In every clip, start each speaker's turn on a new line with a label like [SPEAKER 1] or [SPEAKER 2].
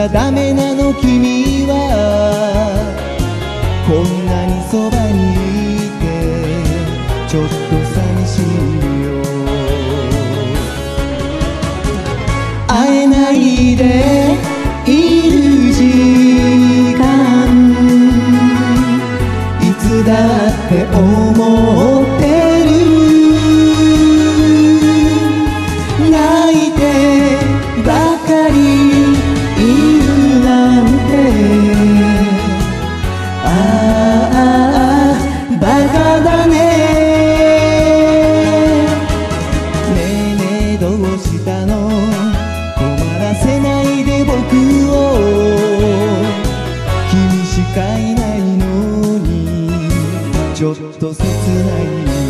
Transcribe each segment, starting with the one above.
[SPEAKER 1] ダメなの君は。こんなにそばにいてちょっと寂しいよ。会えないでいる時間いつだって思ってる。泣いてばかりいるなんて、ああバカだね。ねえねえどうしたの、困らせないで僕を。君しかいないのにちょっと切ないな。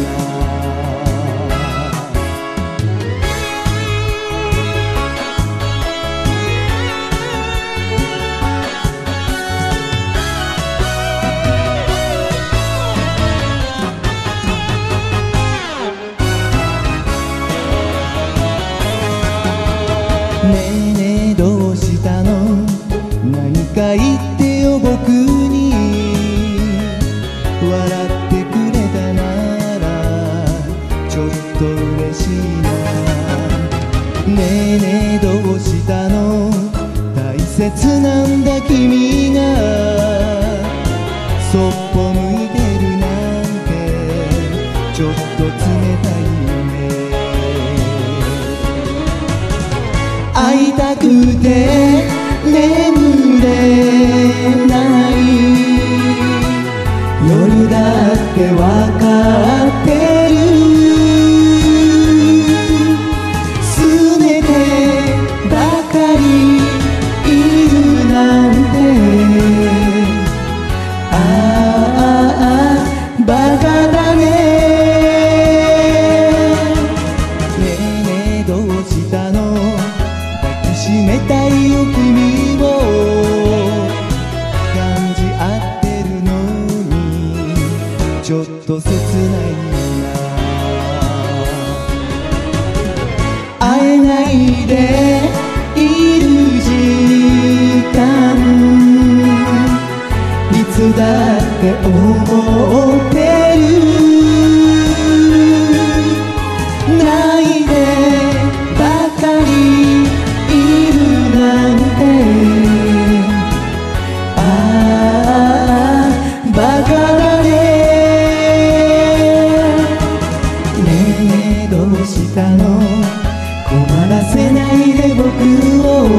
[SPEAKER 1] ねえねえどうしたの、何か言ってよ僕に。笑ってくれたならちょっと嬉しいな。ねえねえどうしたの、大切なんだ君がそっぽ向いてるなんてちょっと冷たいね。会いたくて眠れない夜だってわかってる。すねてばかりいるなんて、ああバカだね。ねえねえどうしたの、抱きしめたいよ君を。感じ合ってるのにちょっと切ないな。会えないでいる時間いつだって思ってる。ないでばかりいるなんて、ああバカだね。ねえねえどうしたの、困らせないで僕を。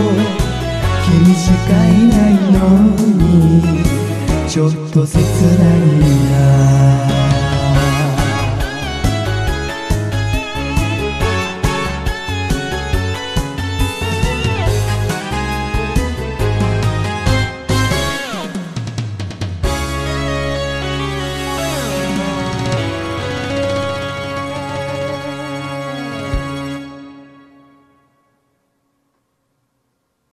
[SPEAKER 1] 君しかいないのにちょっと切ない